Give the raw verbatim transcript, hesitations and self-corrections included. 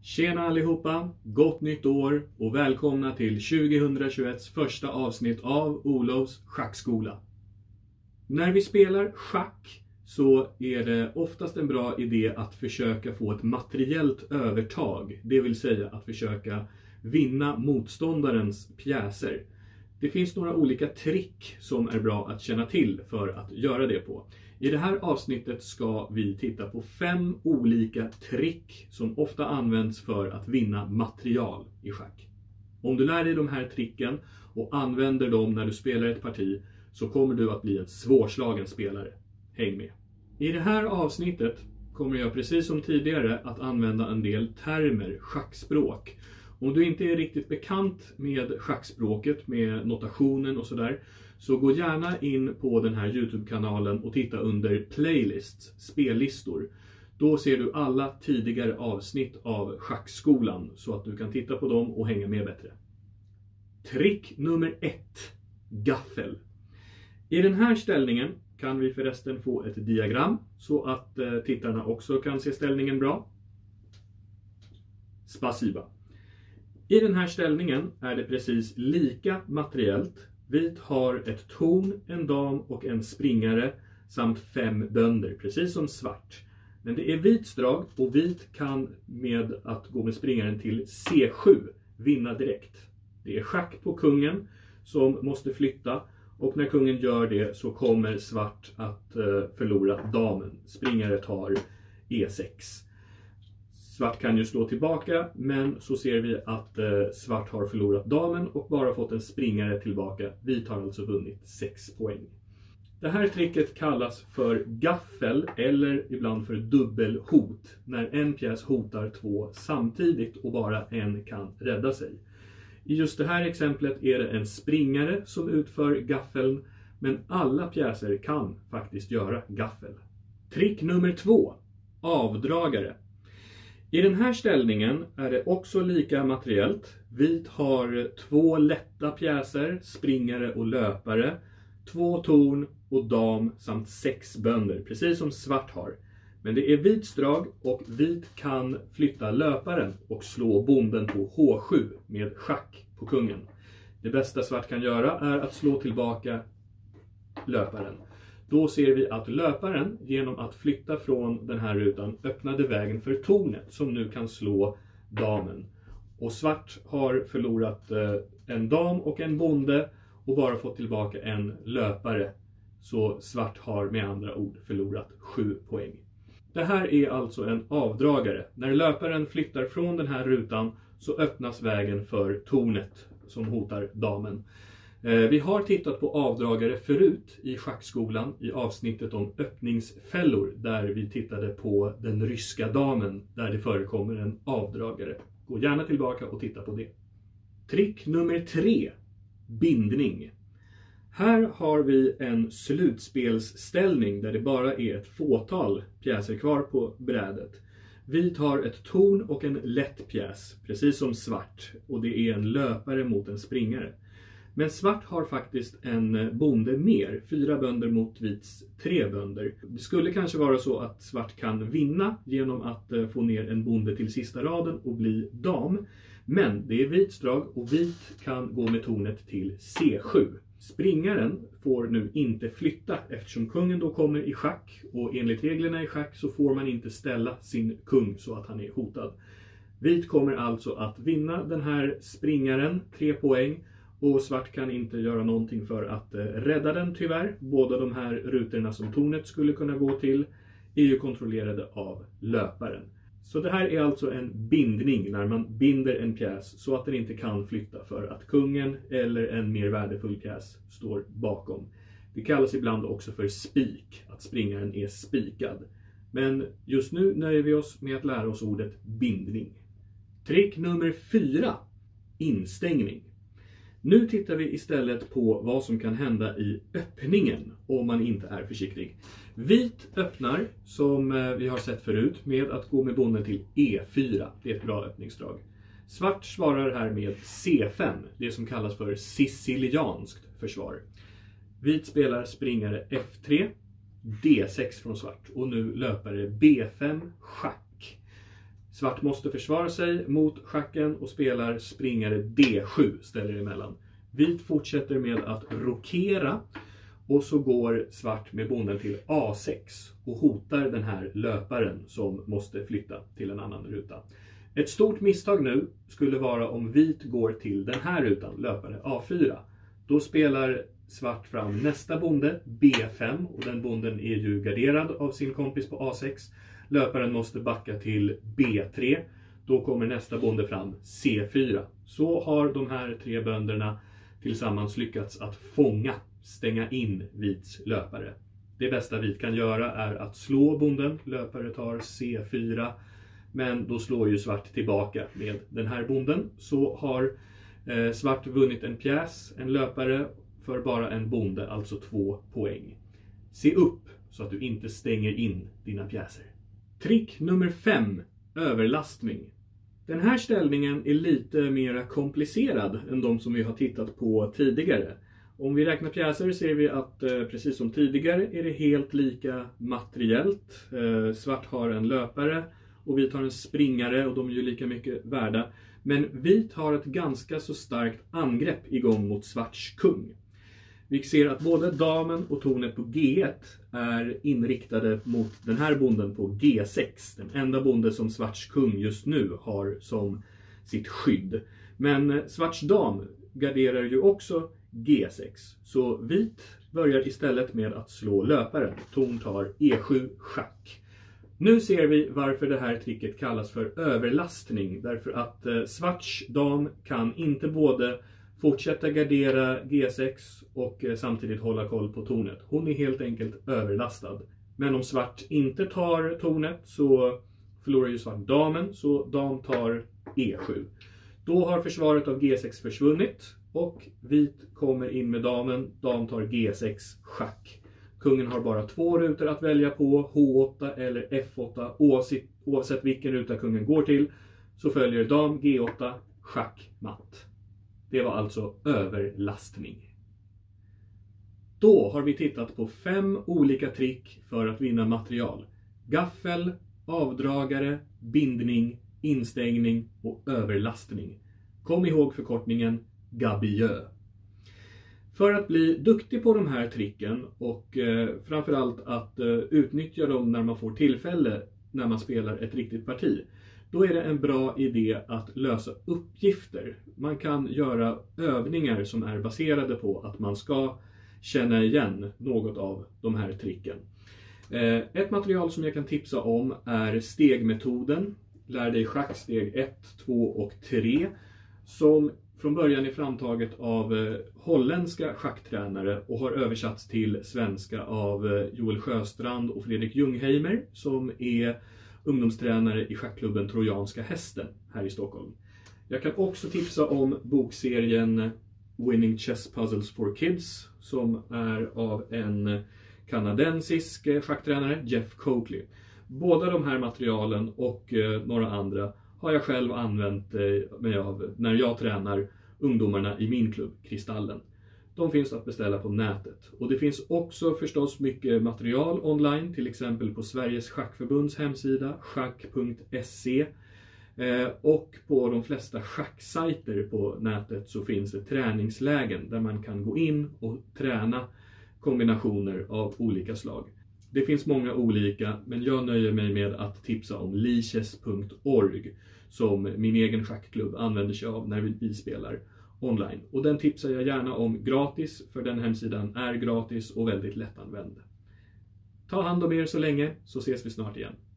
Tjena allihopa, gott nytt år och välkomna till tjugohundratjugoett första avsnitt av Olofs schackskola. När vi spelar schack så är det oftast en bra idé att försöka få ett materiellt övertag. Det vill säga att försöka vinna motståndarens pjäser. Det finns några olika trick som är bra att känna till för att göra det på. I det här avsnittet ska vi titta på fem olika trick som ofta används för att vinna material i schack. Om du lär dig de här tricken och använder dem när du spelar ett parti så kommer du att bli en svårslagen spelare. Häng med! I det här avsnittet kommer jag precis som tidigare att använda en del termer, schackspråk. Om du inte är riktigt bekant med schackspråket, med notationen och sådär, så gå gärna in på den här YouTube-kanalen och titta under playlists, spellistor. Då ser du alla tidigare avsnitt av schackskolan så att du kan titta på dem och hänga med bättre. Trick nummer ett. Gaffel. I den här ställningen kan vi förresten få ett diagram så att eh, tittarna också kan se ställningen bra. Spasiba. I den här ställningen är det precis lika materiellt. Vit har ett torn, en dam och en springare samt fem bönder, precis som svart. Men det är vits drag och vit kan med att gå med springaren till C sju vinna direkt. Det är schack på kungen som måste flytta och när kungen gör det så kommer svart att förlora damen. Springare tar E sex. Svart kan ju slå tillbaka, men så ser vi att eh, svart har förlorat damen och bara fått en springare tillbaka. Vit har alltså vunnit sex poäng. Det här tricket kallas för gaffel eller ibland för dubbelhot. När en pjäs hotar två samtidigt och bara en kan rädda sig. I just det här exemplet är det en springare som utför gaffeln, men alla pjäser kan faktiskt göra gaffel. Trick nummer två. Avdragare. I den här ställningen är det också lika materiellt. Vit har två lätta pjäser, springare och löpare, två torn och dam samt sex bönder, precis som svart har. Men det är vits drag och vit kan flytta löparen och slå bonden på H sju med schack på kungen. Det bästa svart kan göra är att slå tillbaka löparen. Då ser vi att löparen genom att flytta från den här rutan öppnade vägen för tornet som nu kan slå damen. Och svart har förlorat en dam och en bonde och bara fått tillbaka en löpare. Så svart har med andra ord förlorat sju poäng. Det här är alltså en avdragare. När löparen flyttar från den här rutan så öppnas vägen för tornet som hotar damen. Vi har tittat på avdragare förut i schackskolan i avsnittet om öppningsfällor där vi tittade på den ryska damen där det förekommer en avdragare. Gå gärna tillbaka och titta på det. Trick nummer tre. Bindning. Här har vi en slutspelsställning där det bara är ett fåtal pjäser kvar på brädet. Vit har ett torn och en lätt pjäs, precis som svart, och det är en löpare mot en springare. Men svart har faktiskt en bonde mer, fyra bönder mot vits tre bönder. Det skulle kanske vara så att svart kan vinna genom att få ner en bonde till sista raden och bli dam. Men det är vits drag och vit kan gå med tornet till C sju. Springaren får nu inte flytta eftersom kungen då kommer i schack och enligt reglerna i schack så får man inte ställa sin kung så att han är hotad. Vit kommer alltså att vinna den här springaren, tre poäng. Och svart kan inte göra någonting för att rädda den tyvärr. Båda de här rutorna som tornet skulle kunna gå till är ju kontrollerade av löparen. Så det här är alltså en bindning när man binder en pjäs så att den inte kan flytta för att kungen eller en mer värdefull pjäs står bakom. Det kallas ibland också för spik, att springaren är spikad. Men just nu nöjer vi oss med att lära oss ordet bindning. Trick nummer fyra. Instängning. Nu tittar vi istället på vad som kan hända i öppningen om man inte är försiktig. Vit öppnar, som vi har sett förut, med att gå med bonden till E fyra. Det är ett bra öppningsdrag. Svart svarar här med C fem, det som kallas för sicilianskt försvar. Vit spelar springare F tre, D sex från svart och nu löpare B fem, schack. Svart måste försvara sig mot schacken och spelar springare D sju ställer emellan. Vit fortsätter med att rokera och så går svart med bonden till A sex och hotar den här löparen som måste flytta till en annan ruta. Ett stort misstag nu skulle vara om vit går till den här rutan, löpare A fyra. Då spelar svart fram nästa bonde, B fem, och den bonden är ju garderad av sin kompis på A sex. Löparen måste backa till B tre. Då kommer nästa bonde fram, C fyra. Så har de här tre bönderna tillsammans lyckats att fånga, stänga in vits löpare. Det bästa vit kan göra är att slå bonden. Löpare tar C fyra. Men då slår ju svart tillbaka med den här bonden. Så har eh, svart vunnit en pjäs, en löpare, för bara en bonde, alltså två poäng. Se upp så att du inte stänger in dina pjäser. Trick nummer fem. Överlastning. Den här ställningen är lite mer komplicerad än de som vi har tittat på tidigare. Om vi räknar pjäser ser vi att eh, precis som tidigare är det helt lika materiellt. Eh, svart har en löpare och vit har en springare och de är ju lika mycket värda. Men vit har ett ganska så starkt angrepp igång mot svarts kung. Vi ser att både damen och tornet på G ett är inriktade mot den här bonden på G sex. Den enda bonde som svarts kung just nu har som sitt skydd. Men svarts dam garderar ju också G sex. Så vit börjar istället med att slå löparen. Torn tar E sju schack. Nu ser vi varför det här tricket kallas för överlastning. Därför att eh, svarts dam kan inte både fortsätta gardera G sex och eh, samtidigt hålla koll på tornet. Hon är helt enkelt överlastad. Men om svart inte tar tornet så förlorar ju svart damen. Så dam tar E sju. Då har försvaret av G sex försvunnit. Och vit kommer in med damen. Dam tar G sex schack. Kungen har bara två rutor att välja på, H åtta eller F åtta. Oavsett, oavsett vilken ruta kungen går till så följer dam G åtta, schack, matt. Det var alltså överlastning. Då har vi tittat på fem olika trick för att vinna material. Gaffel, avdragare, bindning, instängning och överlastning. Kom ihåg förkortningen Gabieux. För att bli duktig på de här tricken och eh, framförallt att eh, utnyttja dem när man får tillfälle när man spelar ett riktigt parti. Då är det en bra idé att lösa uppgifter. Man kan göra övningar som är baserade på att man ska känna igen något av de här tricken. Eh, ett material som jag kan tipsa om är stegmetoden. Lär dig schacksteg ett, två och tre. Som från början är framtaget av eh, holländska schacktränare och har översatts till svenska av eh, Joel Sjöstrand och Fredrik Ljungheimer som är ungdomstränare i schackklubben Trojanska hästen här i Stockholm. Jag kan också tipsa om bokserien Winning Chess Puzzles for Kids som är av en kanadensisk schacktränare, Jeff Coakley. Båda de här materialen och eh, några andra har jag själv använt mig av när jag tränar ungdomarna i min klubb, Kristallen. De finns att beställa på nätet. Och det finns också förstås mycket material online, till exempel på Sveriges schackförbunds hemsida, schack punkt se. Och på de flesta schacksajter på nätet så finns det träningslägen där man kan gå in och träna kombinationer av olika slag. Det finns många olika, men jag nöjer mig med att tipsa om lichess punkt org som min egen schackklubb använder sig av när vi spelar online. Och den tipsar jag gärna om gratis, för den hemsidan är gratis och väldigt lättanvänd. Ta hand om er så länge, så ses vi snart igen.